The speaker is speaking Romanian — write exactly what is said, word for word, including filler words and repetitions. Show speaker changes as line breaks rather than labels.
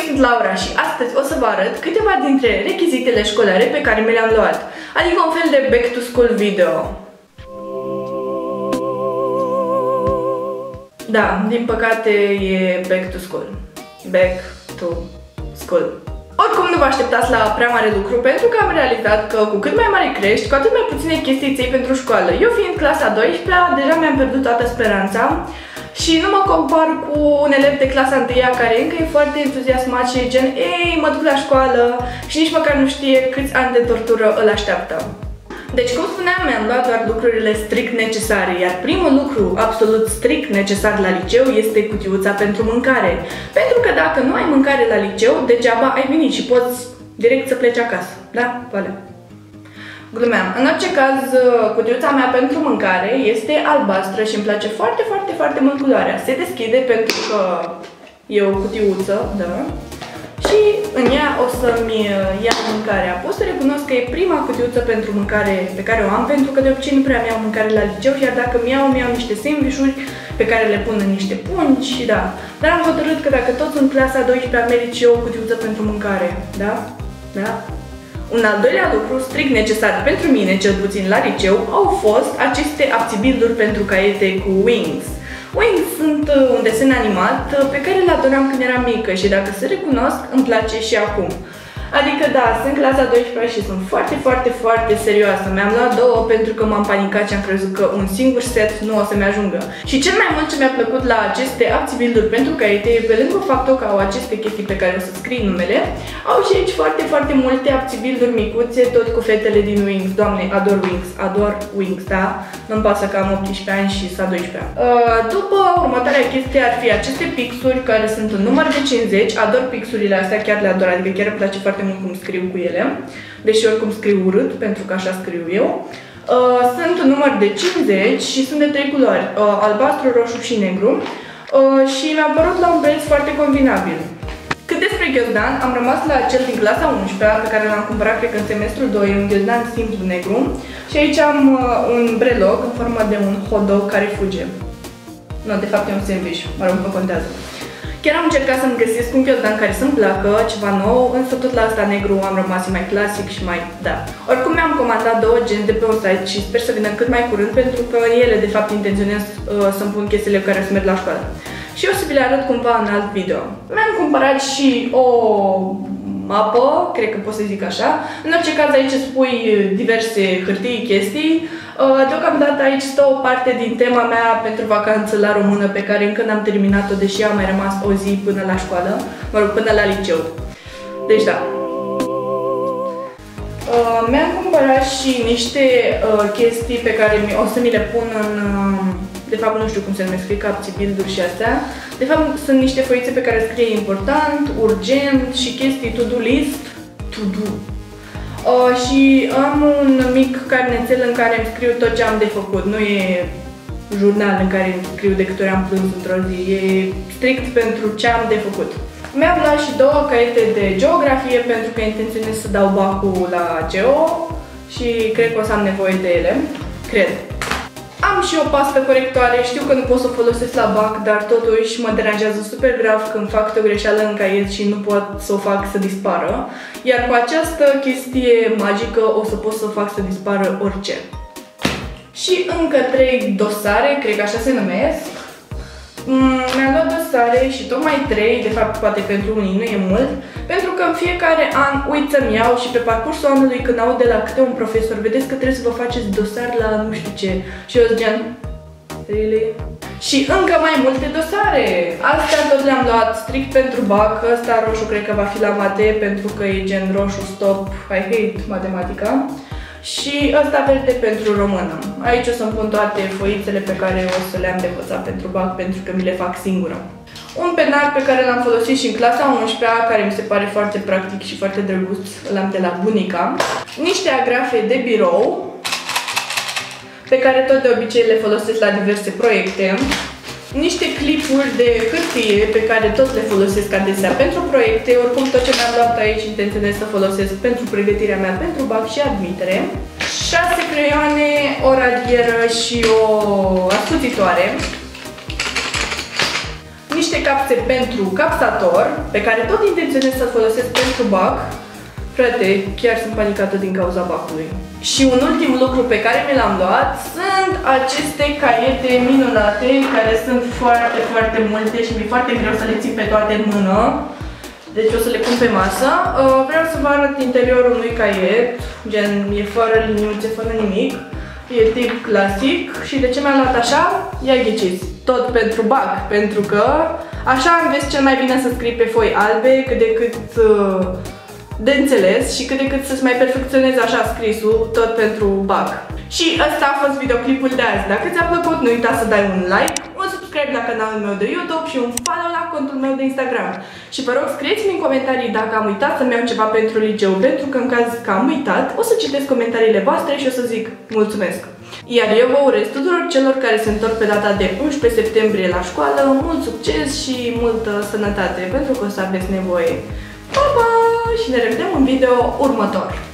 sunt Laura și astăzi o să vă arăt câteva dintre rechizitele școlare pe care mi le-am luat. Adică un fel de back to school video. Da, din păcate e back to school. Back to school. Oricum nu vă așteptați la prea mare lucru, pentru că am realizat că cu cât mai mare crești, cu atât mai puține chestii ții pentru școală. Eu fiind clasa a douăsprezecea, deja mi-am pierdut toată speranța și nu mă compar cu un elev de clasa întâia care încă e foarte entuziasmat și e gen ei, mă duc la școală și nici măcar nu știe câți ani de tortură îl așteaptă. Deci, cum spuneam, mi-am luat doar lucrurile strict necesare, iar primul lucru absolut strict necesar la liceu este cutiuța pentru mâncare. Pentru că dacă nu ai mâncare la liceu, degeaba ai venit și poți direct să pleci acasă. Da? Vale. Glumeam. În orice caz, cutiuța mea pentru mâncare este albastră și îmi place foarte, foarte, foarte mult culoarea. Se deschide pentru că e o cutiuță, da? Și în ea o să-mi ia mâncarea. Pot să recunosc că e prima cutiuță pentru mâncare pe care o am, pentru că de obicei nu prea mi-au mâncare la liceu, iar dacă mi-au, mi-au niște sandvișuri pe care le pun în niște pungi și da. Dar am hotărât că dacă tot sunt clasa a douăsprezecea, merit și eu o cutiuță pentru mâncare. Da? Da? Un al doilea lucru strict necesar pentru mine, cel puțin la liceu, au fost aceste abțibilduri pentru caiete cu Wings. Wings sunt un desen animat pe care îl adoram când eram mică și dacă să recunosc, îmi place și acum. Adică da, sunt clasa a douăsprezecea și sunt foarte, foarte, foarte serioasă. Mi-am luat două pentru că m-am panicat și am crezut că un singur set nu o să-mi ajungă. Și cel mai mult ce mi-a plăcut la aceste abțibilduri pentru caiete, pe lângă faptul că au aceste chestii pe care o să scrii numele, au și aici foarte, foarte multe abțibilduri micuțe, tot cu fetele din Wings. Doamne, ador Wings, ador Wings, da? Nu-mi pasă că am optsprezece ani și s-a douăsprezecea. Uh, după următoarea chestie ar fi aceste pixuri care sunt în număr de cincizeci. Ador pixurile astea, chiar le ador, adică chiar îmi place foarte mult cum scriu cu ele, deși oricum scriu urât, pentru că așa scriu eu. Uh, sunt în număr de cincizeci și sunt de trei culori, uh, albastru, roșu și negru, uh, și mi-a părut la un preț foarte convenabil. Cât despre ghiozdan, am rămas la cel din clasa a unsprezecea, pe care l-am cumpărat, cred că în semestrul doi, un ghiozdan simplu negru, și aici am uh, un brelog în formă de un hot dog care fuge. Nu, de fapt e un sandwich, mă rog, nu contează. Chiar am încercat să-mi găsesc un ghiozdan care să-mi placă, ceva nou, însă tot la asta negru am rămas mai clasic și mai, da. Oricum mi-am comandat două genți de pe un site și sper să vină cât mai curând, pentru că în ele de fapt intenționez uh, să-mi pun chestiile cu care să merg la școală. Și o să vi le arăt cumva în alt video. Mi-am cumpărat și o mapă, cred că pot să zic așa. În orice caz aici îți pui diverse hârtii, chestii. Deocamdată aici stă o parte din tema mea pentru vacanță la română, pe care încă n-am terminat-o, deși a mai rămas o zi până la școală, mă rog, până la liceu. Deci da. Uh, Mi-am cumpărat și niște uh, chestii pe care o să mi le pun în... Uh, de fapt nu știu cum se numesc, cred că abțibilduri și astea. De fapt sunt niște foițe pe care scrie important, urgent și chestii to-do list. To-do. Uh, și am un mic carnețel în care îmi scriu tot ce am de făcut. Nu e jurnal în care îmi scriu de câte ori am plâns într-o zi. E strict pentru ce am de făcut. Mi-am luat și două caiete de geografie pentru că intenționez să dau bacul la geo și cred că o să am nevoie de ele. Cred. Am și o pastă corectoare, știu că nu pot să o folosesc la bac, dar totuși mă deranjează super grav când fac o greșeală în caiet și nu pot să o fac să dispară. Iar cu această chestie magică o să pot să fac să dispară orice. Și încă trei dosare, cred că așa se numesc. Mm, Mi-am luat dosare și tocmai trei, de fapt poate pentru unii nu e mult, pentru că în fiecare an uit să-mi iau și pe parcursul anului când aud de la câte un profesor, vedeți că trebuie să vă faceți dosar la nu știu ce, și eu gen, really? Și încă mai multe dosare! Astea tot le-am luat strict pentru bac, ăsta roșu cred că va fi la mate pentru că e gen roșu stop, I hate matematica. Și ăsta verde pentru română. Aici o să-mi pun toate foițele pe care o să le-am de învățat pentru bac, pentru că mi le fac singură. Un penar pe care l-am folosit și în clasa a unsprezecea, care mi se pare foarte practic și foarte drăguț, l-am de la bunica. Niște agrafe de birou, pe care tot de obicei le folosesc la diverse proiecte. Niște clipuri de hârtie pe care tot le folosesc adesea pentru proiecte, oricum tot ce mi-am luat aici intenționez să folosesc pentru pregătirea mea pentru bac și admitere. șase creioane, o radieră și o ascuțitoare. niște capse pentru capsator, pe care tot intenționez să folosesc pentru bac. Frate, chiar sunt panicată din cauza bacului. Și un ultim lucru pe care mi l-am luat sunt aceste caiete minunate, care sunt foarte, foarte multe și mi-e foarte greu să le țin pe toate în mână. Deci o să le pun pe masă. Vreau să vă arăt interiorul unui caiet, gen e fără liniuțe, fără nimic. E tip clasic și de ce mi-am luat așa? Ia ghiciți, tot pentru bac, pentru că așa înveți cel mai bine să scrii pe foi albe, cât de cât uh, de înțeles și cât de cât să-ți mai perfecționezi așa scrisul, tot pentru bac. Și ăsta a fost videoclipul de azi. Dacă ți-a plăcut, nu uita să dai un like, un subscribe la canalul meu de YouTube și un follow la contul meu de Instagram. Și vă rog, scrieți-mi în comentarii dacă am uitat să-mi iau ceva pentru liceu, pentru că în caz că am uitat, o să citesc comentariile voastre și o să zic mulțumesc. Iar eu vă urez tuturor celor care se întorc pe data de unsprezece septembrie la școală mult succes și multă sănătate, pentru că o să aveți nevoie. Pa, pa! Și ne revedem în video următor.